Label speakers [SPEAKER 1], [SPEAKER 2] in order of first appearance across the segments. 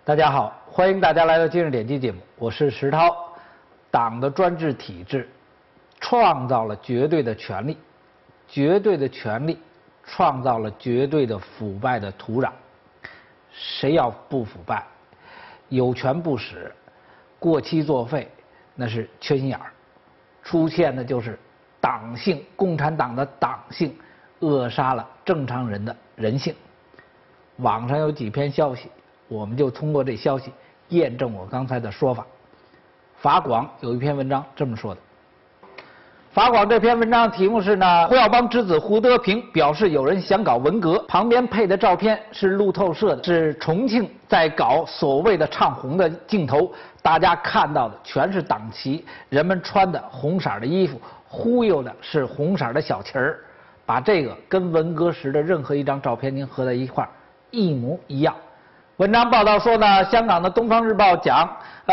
[SPEAKER 1] 大家好，欢迎大家来到今日点击节目，我是石涛。党的专制体制创造了绝对的权力，绝对的权力创造了绝对的腐败的土壤。谁要不腐败，有权不使，过期作废，那是缺心眼儿。出现的就是党性，共产党的党性扼杀了正常人的人性。网上有几篇消息，我们就通过这消息验证我刚才的说法。法广有一篇文章这么说的。法广这篇文章题目是呢，胡耀邦之子胡德平表示有人想搞文革，旁边配的照片是路透社的，是重庆在搞所谓的唱红的镜头，大家看到的全是党旗，人们穿的红色的衣服，忽悠的是红色的小旗儿，把这个跟文革时的任何一张照片您合在一块儿，一模一样。文章报道说呢，香港的《东方日报》讲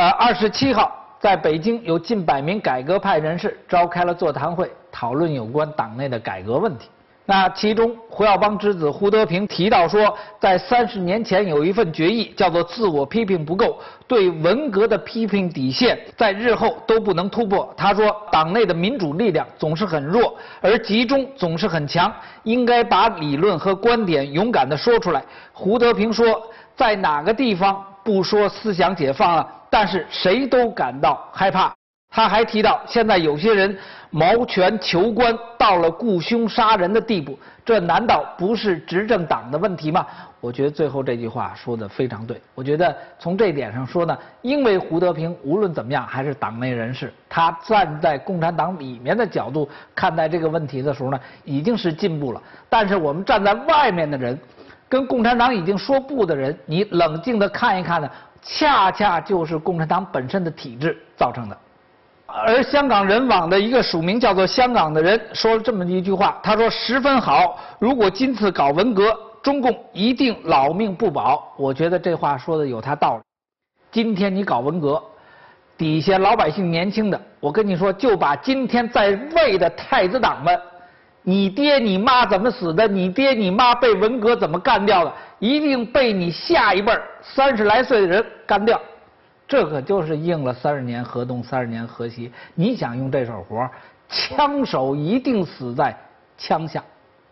[SPEAKER 1] ，27号。在北京，有近100名改革派人士召开了座谈会，讨论有关党内的改革问题。那其中，胡耀邦之子胡德平提到说，在30年前有一份决议，叫做自我批评不够，对文革的批评底线在日后都不能突破。他说，党内的民主力量总是很弱，而集中总是很强，应该把理论和观点勇敢地说出来。胡德平说，在哪个地方不说思想解放了？但是谁都感到害怕。他还提到，现在有些人谋权求官，到了雇凶杀人的地步，这难道不是执政党的问题吗？我觉得最后这句话说得非常对。我觉得从这一点上说呢，因为胡德平无论怎么样还是党内人士，他站在共产党里面的角度看待这个问题的时候呢，已经是进步了。但是我们站在外面的人，跟共产党已经说不的人，你冷静地看一看呢，恰恰就是共产党本身的体制造成的。而香港人网的一个署名叫做香港的人说了这么一句话，他说十分好，如果今次搞文革，中共一定老命不保。我觉得这话说的有他道理。今天你搞文革，底下老百姓年轻的，我跟你说，就把今天在位的太子党们，你爹你妈怎么死的，你爹你妈被文革怎么干掉的，一定被你下一辈30来岁的人干掉。这可就是应了30年河东30年河西。你想用这手活，枪手一定死在枪下。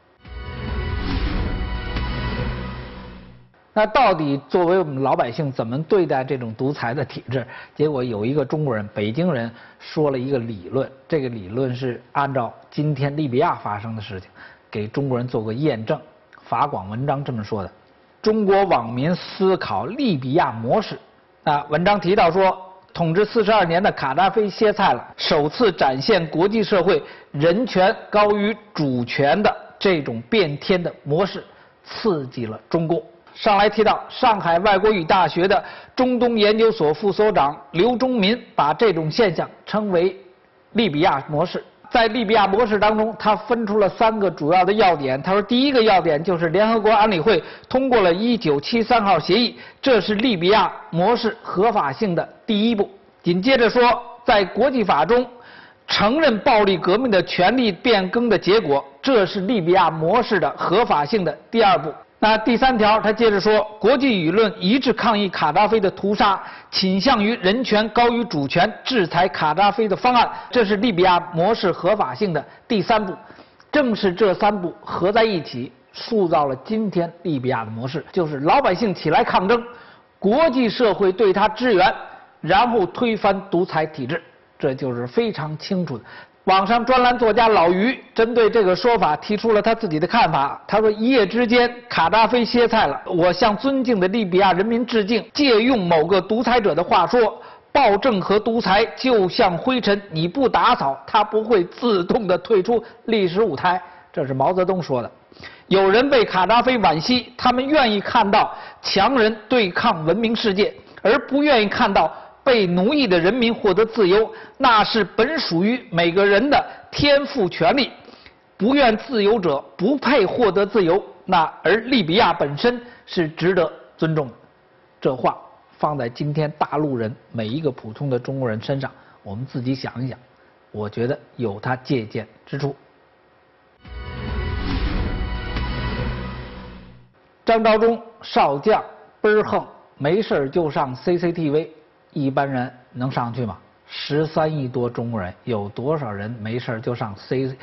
[SPEAKER 1] 那到底作为我们老百姓怎么对待这种独裁的体制？结果有一个中国人，北京人说了一个理论，这个理论是按照今天利比亚发生的事情给中国人做个验证。法广文章这么说的：中国网民思考利比亚模式。文章提到说，统治42年的卡扎菲歇菜了，首次展现国际社会人权高于主权的这种变天的模式，刺激了中共。上来提到上海外国语大学的中东研究所副所长刘忠民把这种现象称为利比亚模式。在利比亚模式当中，他分出了3个主要的要点。他说，第一个要点就是联合国安理会通过了1973号协议，这是利比亚模式合法性的第一步。紧接着说，在国际法中承认暴力革命的权力变更的结果，这是利比亚模式的合法性的第2步。那第3条，他接着说，国际舆论一致抗议卡扎菲的屠杀，倾向于人权高于主权，制裁卡扎菲的方案，这是利比亚模式合法性的第3步。正是这3步合在一起，塑造了今天利比亚的模式，就是老百姓起来抗争，国际社会对他支援，然后推翻独裁体制，这就是非常清楚的。网上专栏作家老于针对这个说法提出了他自己的看法。他说，一夜之间卡扎菲歇菜了，我向尊敬的利比亚人民致敬。借用某个独裁者的话说，暴政和独裁就像灰尘，你不打扫它不会自动的退出历史舞台。这是毛泽东说的。有人为卡扎菲惋惜，他们愿意看到强人对抗文明世界，而不愿意看到被奴役的人民获得自由，那是本属于每个人的天赋权利。不愿自由者不配获得自由，而利比亚本身是值得尊重的。这话放在今天大陆人每一个普通的中国人身上，我们自己想一想，我觉得有它借鉴之处。张召忠少将倍儿横， 没事就上 CCTV， 一般人能上去吗？13亿多中国人，有多少人没事就上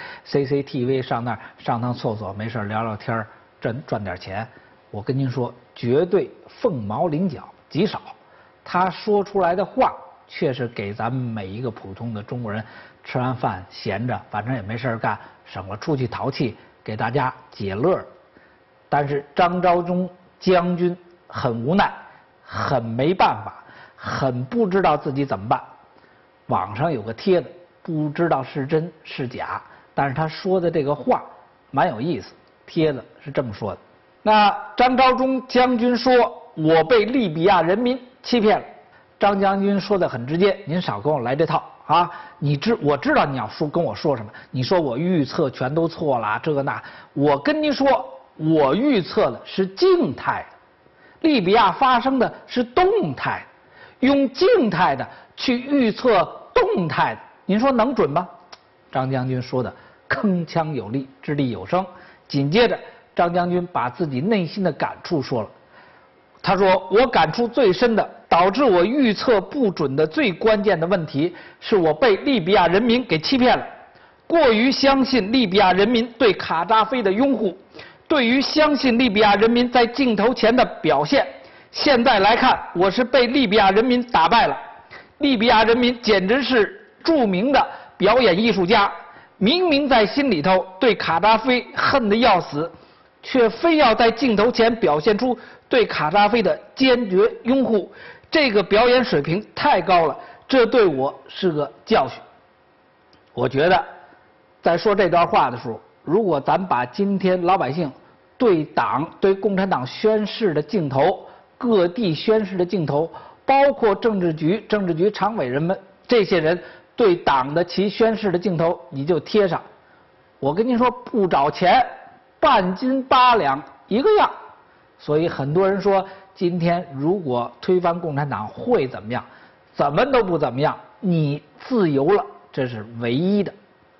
[SPEAKER 1] CCTV 上那儿上趟厕所，没事聊聊天，赚点钱？我跟您说，绝对凤毛麟角，极少。他说出来的话，却是给咱们每一个普通的中国人吃完饭闲着，反正也没事干，省了出去淘气，给大家解乐。但是张召忠将军很无奈，很没办法，很不知道自己怎么办。网上有个帖子，不知道是真是假，但是他说的这个话蛮有意思。帖子是这么说的：那张召忠将军说，我被利比亚人民欺骗了。张将军说的很直接，您少跟我来这套啊！我知道你要跟我说什么，你说我预测全都错了，这个那，我跟您说，我预测的是静态的，利比亚发生的是动态的，用静态的去预测动态的，您说能准吗？张将军说的铿锵有力，掷地有声。紧接着，张将军把自己内心的感触说了。他说：“我感触最深的，导致我预测不准的最关键的问题，是我被利比亚人民给欺骗了。过于相信利比亚人民对卡扎菲的拥护，对于相信利比亚人民在镜头前的表现，现在来看，我是被利比亚人民打败了。利比亚人民简直是著名的表演艺术家，明明在心里头对卡扎菲恨得要死，却非要在镜头前表现出对卡扎菲的坚决拥护，这个表演水平太高了，这对我是个教训。”我觉得，在说这段话的时候，如果咱把今天老百姓对党、对共产党宣誓的镜头，各地宣誓的镜头，包括政治局常委人们这些人对党的其宣誓的镜头，你就贴上。我跟您说，不找钱，半斤八两一个样。所以很多人说，今天如果推翻共产党会怎么样？怎么都不怎么样，你自由了，这是唯一的。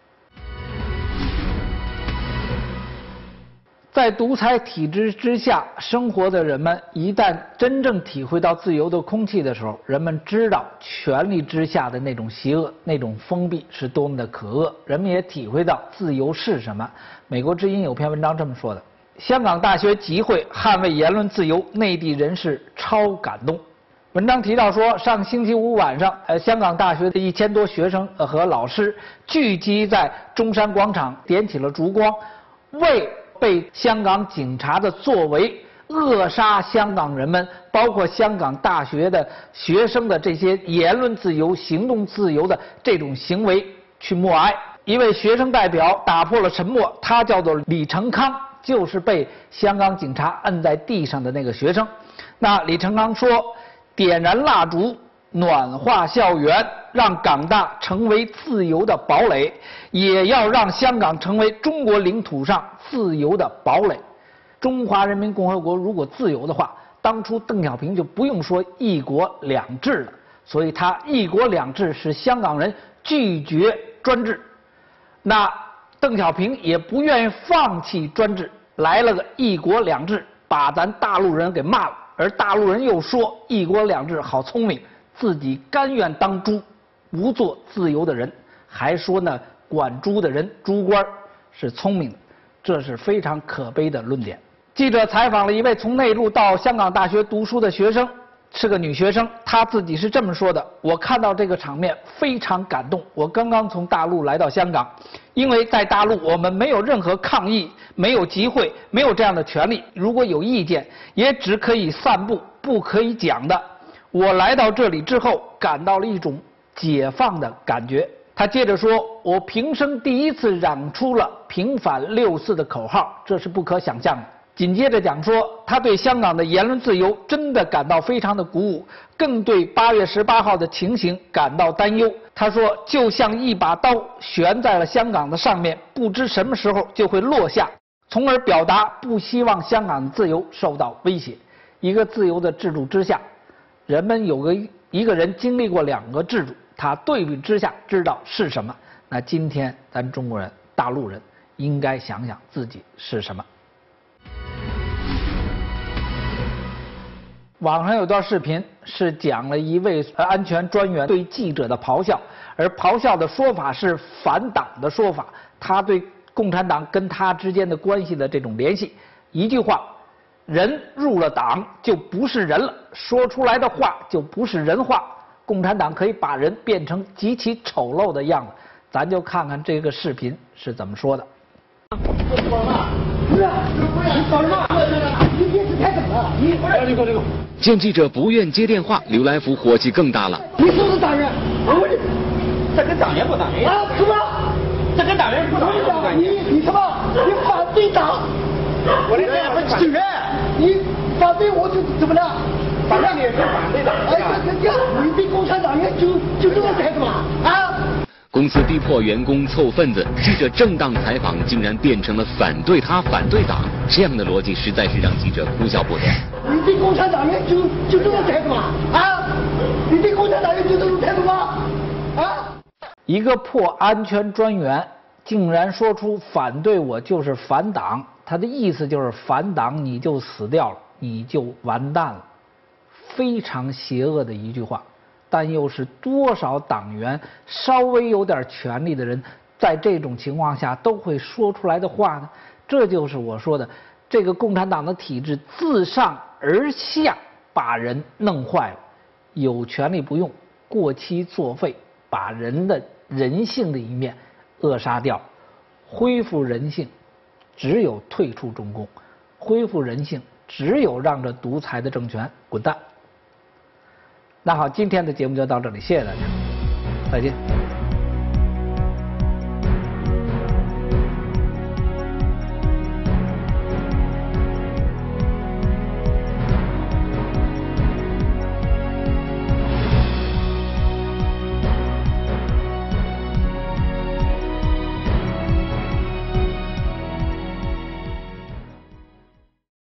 [SPEAKER 1] 在独裁体制之下生活的人们，一旦真正体会到自由的空气的时候，人们知道权力之下的那种邪恶、那种封闭是多么的可恶。人们也体会到自由是什么。美国之音有篇文章这么说的：香港大学集会捍卫言论自由，内地人士超感动。文章提到说，上星期五晚上，香港大学的1000多学生和老师聚集在中山广场，点起了烛光，为被香港警察的作为扼杀香港人们，包括香港大学的学生的这些言论自由、行动自由的这种行为去默哀。一位学生代表打破了沉默，他叫做李成康，就是被香港警察摁在地上的那个学生。那李成康说：“点燃蜡烛，暖化校园，让港大成为自由的堡垒，也要让香港成为中国领土上自由的堡垒。中华人民共和国如果自由的话，当初邓小平就不用说一国两制了。所以他一国两制使香港人拒绝专制，那邓小平也不愿意放弃专制，来了个一国两制，把咱大陆人给骂了。而大陆人又说一国两制好聪明，自己甘愿当猪，不做自由的人，还说呢管猪的人猪官是聪明的，这是非常可悲的论点。记者采访了一位从内陆到香港大学读书的学生，是个女学生，她自己是这么说的：“我看到这个场面非常感动。我刚刚从大陆来到香港，因为在大陆我们没有任何抗议，没有集会，没有这样的权利。如果有意见，也只可以散布，不可以讲的。我来到这里之后，感到了一种解放的感觉。”他接着说：“我平生第一次嚷出了平反6·4的口号，这是不可想象的。”紧接着讲说，他对香港的言论自由真的感到非常的鼓舞，更对8月18号的情形感到担忧。他说，就像一把刀悬在了香港的上面，不知什么时候就会落下，从而表达不希望香港的自由受到威胁。一个自由的制度之下，人们一个人经历过2个制度，他对比之下知道是什么。那今天咱中国人、大陆人应该想想自己是什么。 网上有段视频是讲了一位安全专员对记者的咆哮，而咆哮的说法是反党的说法，他对共产党跟他之间的关系的这种联系，一句话，人入了党就不是人了，说出来的话就不是人话，共产党可以把人变成极其丑陋的样子，咱就看看这个视频是怎么说的。
[SPEAKER 2] 见记者不愿接电话，刘来福火气更大了。
[SPEAKER 3] 你是不是党员？我问你，这跟党员不党员啊？什么？这跟党员不党员不关系。你什么？你反对党？我的党员是人，你反对我就怎么了？反正你是反对党。哎，你对共产党员就这么态度吗？啊？
[SPEAKER 2] 公司逼迫员工凑份子，记者正当采访竟然变成了反对他、反对党，这样的逻辑实在是让记者哭笑不得。
[SPEAKER 3] 你对共产党员就这种态度吗？啊？你对共产党员就这种态度吗？啊？
[SPEAKER 1] 一个破安全专员竟然说出反对我就是反党，他的意思就是反党你就死掉了，你就完蛋了，非常邪恶的一句话。但又是多少党员稍微有点权力的人，在这种情况下都会说出来的话呢？这就是我说的，这个共产党的体制自上而下把人弄坏了，有权利不用，过期作废，把人的人性的一面扼杀掉。恢复人性，只有退出中共；恢复人性，只有让这独裁的政权滚蛋。那好，今天的节目就到这里，谢谢大家，再见。